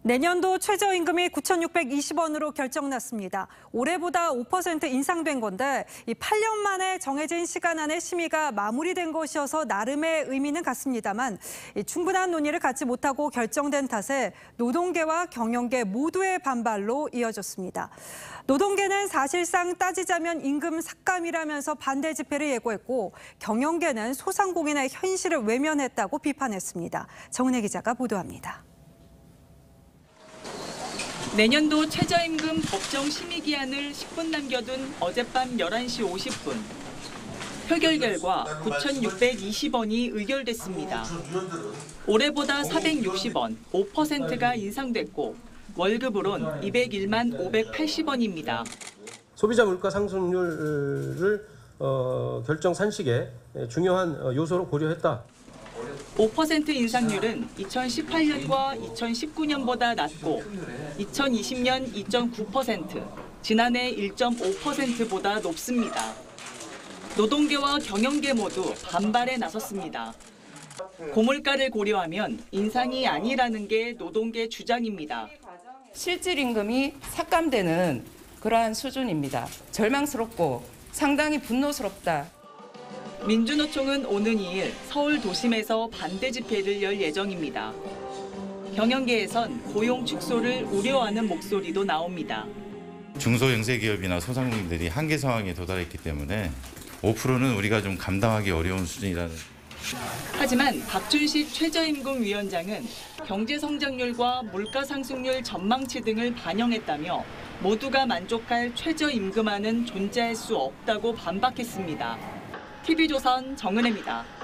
내년도 최저임금이 9,620원으로 결정났습니다. 올해보다 5% 인상된 건데 이 8년 만에 정해진 시간 안에 심의가 마무리된 것이어서 나름의 의미는 같습니다만 충분한 논의를 갖지 못하고 결정된 탓에 노동계와 경영계 모두의 반발로 이어졌습니다. 노동계는 사실상 따지자면 임금 삭감이라면서 반대 집회를 예고했고 경영계는 소상공인의 현실을 외면했다고 비판했습니다. 정은혜 기자가 보도합니다. 내년도 최저임금 법정 심의 기한을 10분 남겨둔 어젯밤 11시 50분. 표결 결과 9,620원이 의결됐습니다. 올해보다 460원, 5%가 인상됐고 월급으론 201만 580원입니다. 소비자 물가 상승률을 결정 산식의 중요한 요소로 고려했다. 5% 인상률은 2018년과 2019년보다 낮고 2020년 2.9%, 지난해 1.5%보다 높습니다. 노동계와 경영계 모두 반발에 나섰습니다. 고물가를 고려하면 인상이 아니라는 게 노동계 주장입니다. 실질 임금이 삭감되는 그러한 수준입니다. 절망스럽고 상당히 분노스럽다. 민주노총은 오는 2일 서울 도심에서 반대 집회를 열 예정입니다. 경영계에선 고용 축소를 우려하는 목소리도 나옵니다. 중소영세기업이나 소상공인들이 한계 상황에 도달했기 때문에 5%는 우리가 좀 감당하기 어려운 수준이라는. 하지만 박준식 최저임금위원장은 경제 성장률과 물가 상승률 전망치 등을 반영했다며 모두가 만족할 최저임금안은 존재할 수 없다고 반박했습니다. TV조선 정은혜입니다.